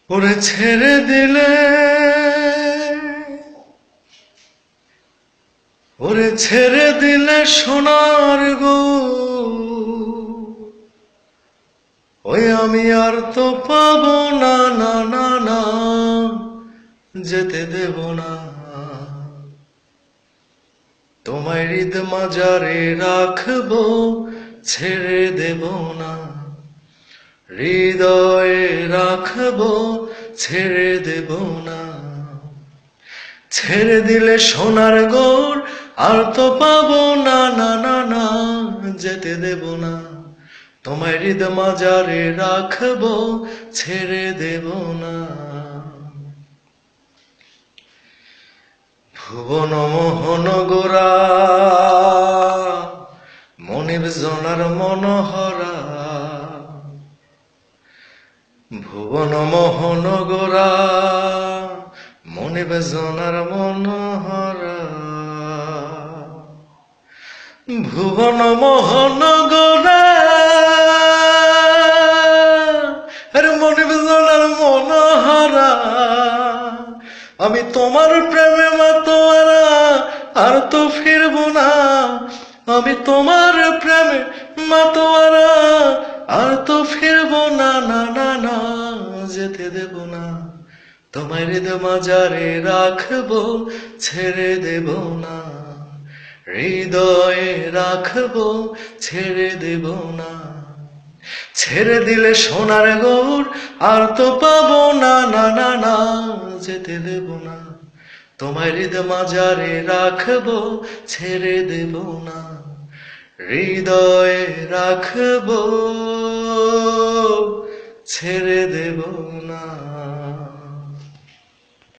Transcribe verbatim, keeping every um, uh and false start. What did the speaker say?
ওরে ছেড়ে দিলে, ওরে ছেড়ে দিলে সোনার গো, ওই আমি আর তো পাবো না, না না না যেতে দেব না। তোমায় হৃদ মাজারে রাখবো, ছেড়ে দেব না। হৃদয়ে রাখবো, ছেড়ে দেব না। ছেড়ে দিলে সোনার গোর আর তো পাবো না, না না না যেতে দেব না। তোমায় হৃদ মাজারে রাখবো, ছেড়ে দেব না। ভুবন মোহন গোরা, মনিব জনার মনোহরা। ভুবন মোহন গোরা, মনিব জনার মনোহরা। ভুবন মোহন গোরা, আরে মনিব জনার মনোহরা। আমি তোমার প্রেমে মাতোয়ারা, আর তো ফিরবো না। আমি তোমার প্রেমে মাতোয়ারা, আর তো ফিরবো না, না না না যেতে দেব না। তোমার হৃদ মাজারে রাখবো, ছেড়ে দেব না। হৃদয়ে রাখবো, ছেড়ে দেব না। ছেড়ে দিলে সোনার গৌর আর তো পাবো না, না না না যেতে দেব না। তোমার হৃদ মাজারে রাখবো, ছেড়ে দেব না। হৃদয়ে রাখবো, ছেড়ে দেব না।